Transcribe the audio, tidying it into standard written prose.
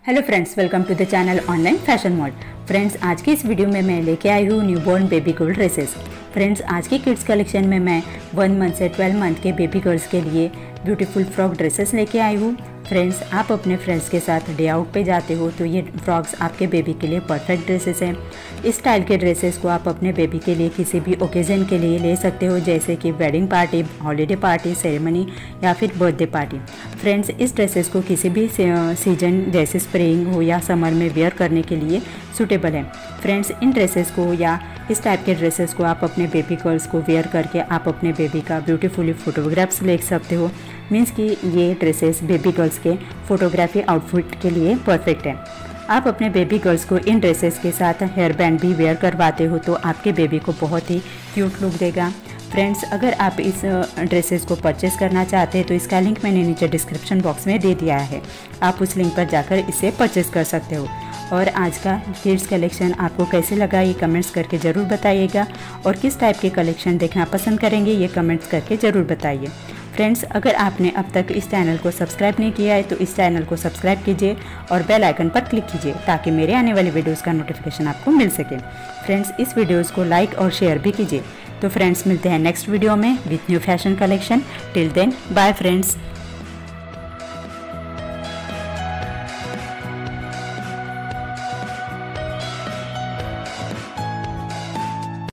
Hello friends, welcome to the channel online fashion mall. Friends, आज की इस video में मैं लेके आई हूँ newborn baby girl dresses. Friends, आज की किड्स कलेक्शन में मैं 1 मंथ से 12 मंथ के बेबी गर्ल्स के लिए ब्यूटीफुल फ्रॉक ड्रेसेस लेके आई हूँ। फ्रेंड्स, आप अपने फ्रेंड्स के साथ डे आउट पे जाते हो तो ये फ्रॉक्स आपके बेबी के लिए परफेक्ट ड्रेसेस हैं। इस स्टाइल के ड्रेसेस को आप अपने बेबी के लिए किसी भी ओकेज़न के लिए ले सकते हो, जैसे कि wedding party, holiday party, ceremony या फिर बर्थडे पार्टी। फ्रेंड्स, इस ड्रेसेस को किसी भी सीजन जैसे स्प्रिंग हो या समर में वेयर करने के लिए सूटेबल है। फ्रेंड्स, इन ड्रेसेस को या इस टाइप के ड्रेसेस को आप अपने बेबी गर्ल्स को वेयर करके आप अपने बेबी का ब्यूटीफुली फोटोग्राफ्स ले सकते हो। मीन्स कि ये ड्रेसेस बेबी गर्ल्स के फोटोग्राफी आउटफिट के लिए परफेक्ट है। आप अपने बेबी गर्ल्स को इन ड्रेसेस के साथ हेयर बैंड भी वेयर करवाते हो तो आपके बेबी को बहुत ही क्यूट लुक देगा। फ्रेंड्स, अगर आप इस ड्रेसेस को परचेस करना चाहते हैं तो इसका लिंक मैंने नीचे डिस्क्रिप्शन बॉक्स में दे दिया है। आप उस लिंक पर जाकर इसे परचेस कर सकते हो। और आज का किड्स कलेक्शन आपको कैसे लगा ये कमेंट्स करके ज़रूर बताइएगा, और किस टाइप के कलेक्शन देखना पसंद करेंगे ये कमेंट्स करके ज़रूर बताइए। फ्रेंड्स, अगर आपने अब तक इस चैनल को सब्सक्राइब नहीं किया है तो इस चैनल को सब्सक्राइब कीजिए और बेल आइकन पर क्लिक कीजिए ताकि मेरे आने वाली वीडियोस का नोटिफिकेशन आपको मिल सके। फ्रेंड्स, इस वीडियोस को लाइक और शेयर भी कीजिए। तो फ्रेंड्स, मिलते हैं नेक्स्ट वीडियो में with new fashion collection. Till then, bye friends.